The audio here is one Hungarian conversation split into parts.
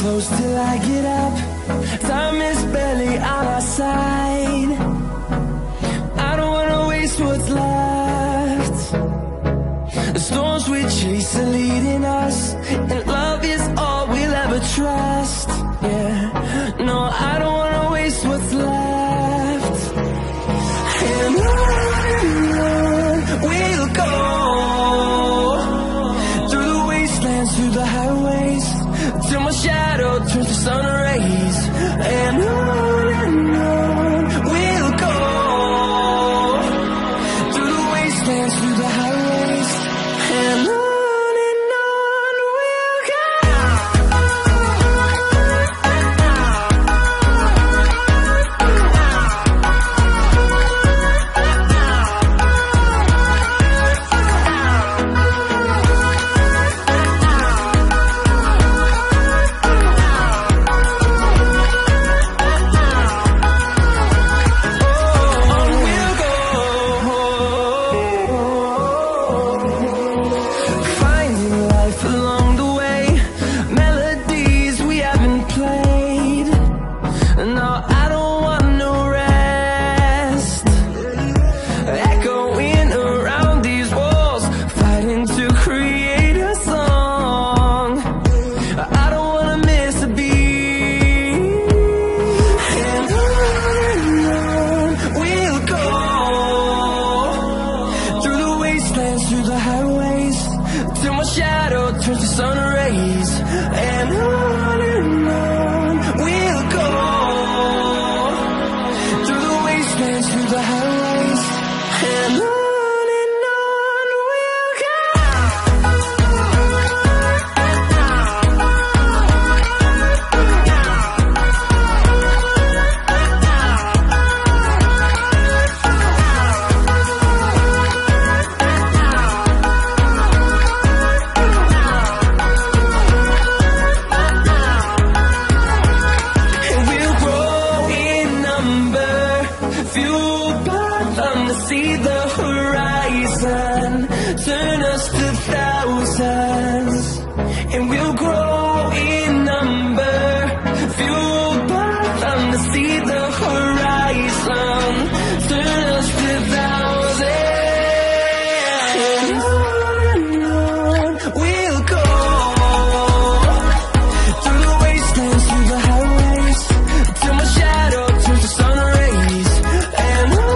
close till I get up. Time is barely on our side. I don't wanna waste what's left. The storms we chase are leading us, and love is all we'll ever trust. Yeah, no, I don't wanna waste what's left. And on we'll go, through the wastelands, through the highways, till my shadow turns to sun rays. And on we'll go, through the wastelands, through the highways, and on we'll go. Through the highways, till my shadow turns to sun rays. And on we'll go, through the wastelands, through the highways, and on we'll go. See the horizon, turn us to thousands, and we'll grow in number, fueled by them to see the horizon, turn us to thousands. And on we'll go, through the wastelands, through the highways, till my shadow turns to sun rays. And on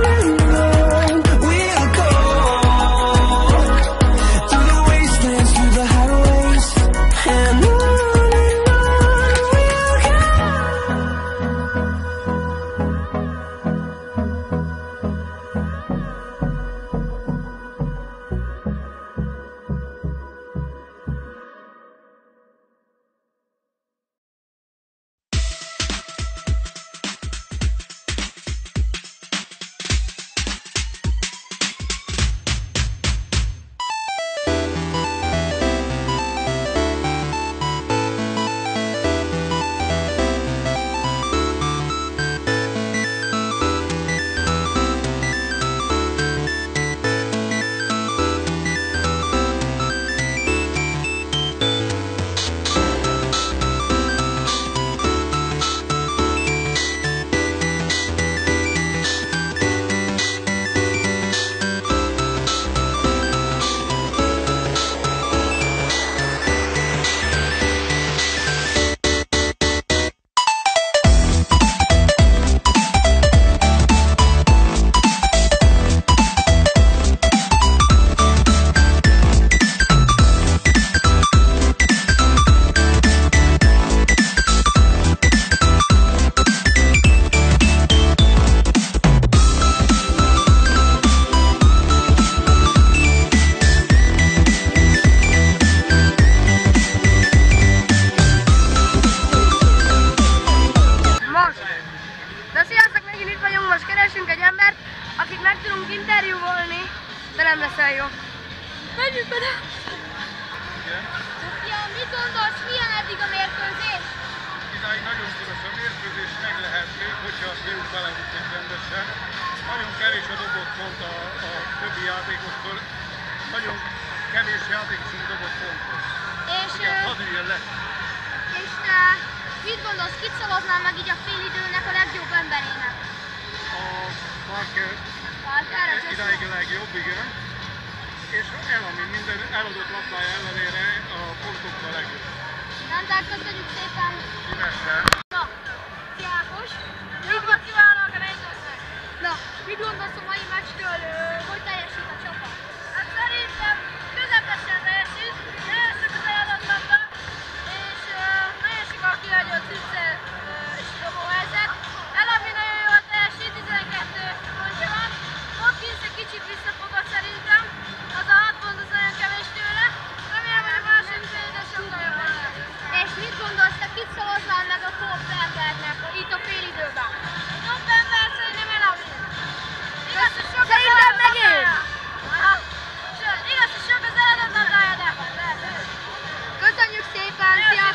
nem leszel jó. Menjünk bele! Ja, mit gondolsz, milyen eddig a mérkőzés? Idáig nagyon piros a mérkőzés, meg lehet még, hogyha a fiúk belehúznak rendesen. Nagyon kevés a dobott pont a többi játékostól. Nagyon kevés játékosunk dobott pontot. És, igen, hadd üljön le! És te Mit gondolsz, kit szavaznál meg így a félidőnek a legjobb emberének? A Parker Parker, idáig a legjobb, igen. És Elami minden eladott labdája ellenére a pontokkal legjobb. Rendel, köszönjük szépen! Szívesen. Na, Ákos, mit kívánok a Rangersnek? Na, mit gondolsz a mai meccsről, hogy teljesít a csapat? Hát szerintem közepesen teljesít, eljöttük az eladott labda, és nagyon sokan kihagyott Cice és dobóhelyzet. Elami nagyon jól teljesít, 12 pontja van. Hopkins egy kicsit visszafogott szerintem, az a 6 pont az nagyon kevés tőle. Remélem, hogy a második félidő sokkal jobban lesz. És mit gondolsz, te kit szavaznál meg a top embernek itt a félidőben? Jobb ember szerintem Elami. Igaz, hogy sok Szerintem meg én! Igaz, hogy sok az eladott labdája, de lehet. Köszönjük szépen, szia!